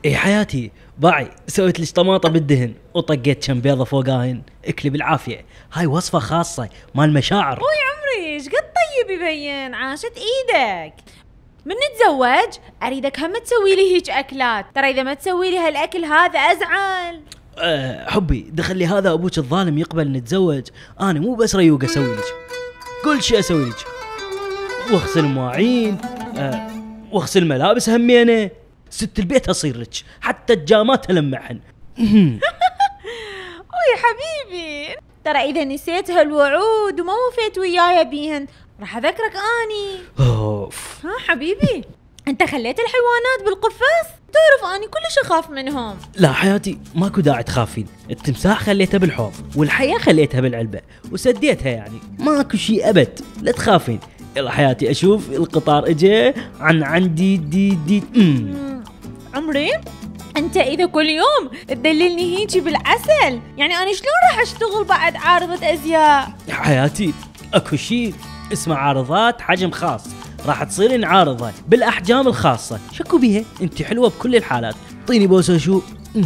اي حياتي باعي، سويت لك طماطة بالدهن وطقيت كم بيضة فوقاهن، اكلي بالعافية. هاي وصفة خاصة مال مشاعر. اوي عمري ايش قد طيب يبين، عاشت ايدك. من نتزوج اريدك هم تسوي لي هيج اكلات، ترى اذا ما تسوي لي هالاكل هذا ازعل. حبي دخلي هذا ابوك الظالم يقبل نتزوج، انا مو بس ريوق اسوي لك، كل شيء اسوي لك، واغسل مواعين، واغسل ملابس همينه، ست البيت اصير لك، حتى الجامات المعهن. اوي حبيبي، ترى اذا نسيت هالوعود وما وفيت وياي بيهن راح اذكرك اني. اوف. ها حبيبي، انت خليت الحيوانات بالقفص؟ تعرف اني كلش اخاف منهم. لا حياتي ماكو داعي تخافين، التمساح خليتها بالحوض والحياة خليتها بالعلبة وسديتها، يعني ماكو شيء ابد، لا تخافين. يلا حياتي اشوف القطار اجى عندي دي. عمري انت اذا كل يوم تدللني هيجي بالعسل، يعني انا شلون راح اشتغل بعد عارضة ازياء؟ حياتي اكو شيء اسمه عارضات حجم خاص، راح تصيرين عارضة بالاحجام الخاصة، شكو بيها، انت حلوة بكل الحالات. طيني بوسة شو.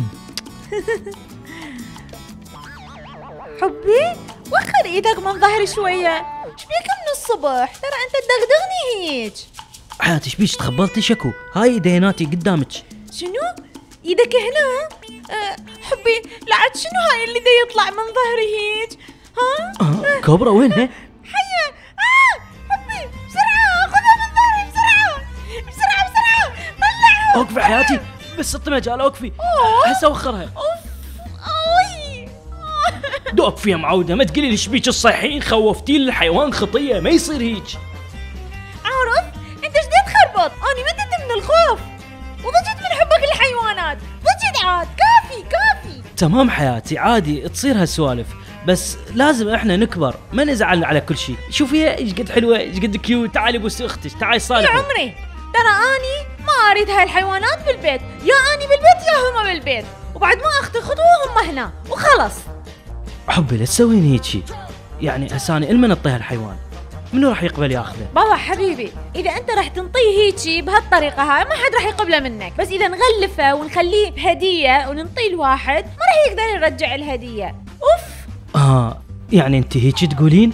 حبي وخر ايدك من ظهري شوية، شبيك من الصبح؟ ترى انت تدغدغني هيج. حياتي شبيش تخبلتي شكو؟ هاي ديناتي قدامك. شنو؟ ايدك هنا؟ حبي لعد شنو هاي اللي دا يطلع من ظهري هيج؟ ها؟ كوبرا وينها؟ حيا. حبي بسرعة خذها من ظهري بسرعة طلعها. اوقفي حياتي، بس الطمجال اوقفي، هسه اوخرها. اوي دوقفي يا معودة، ما تقولي لي شبيك الصيحين، خوفتي لي الحيوان خطية، ما يصير هيك. عارف انت ايش تخربط؟ اني متت من الخوف وضجت من حبك للحيوانات، ضجت عاد، كافي. تمام حياتي، عادي تصير هالسوالف، بس لازم احنا نكبر، ما نزعل على كل شيء. شوفيها ايش قد حلوه، ايش قد كيوت. تعالي بوس اختك، تعالي صالح. يا عمري ترى اني ما اريد هاي الحيوانات بالبيت، يا اني بالبيت يا هما بالبيت، وبعد ما اخذ خطوه هم هنا وخلص. حبي لا تسوين هيك شيء، يعني هساني المن نعطيها الحيوان، منو راح يقبل ياخذه؟ بابا حبيبي اذا انت راح تنطيه هيجي بهالطريقه هاي ما حد راح يقبله منك، بس اذا نغلفه ونخليه بهديه وننطيه لواحد ما راح يقدر يرجع الهديه. اوف. يعني انت هيك تقولين؟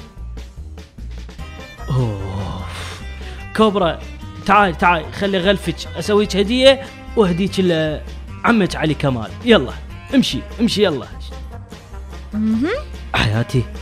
اوف. كوبرا تعالي خلي غلفك اسويك هديه واهديك لعمك علي كمال. يلا امشي يلا. حياتي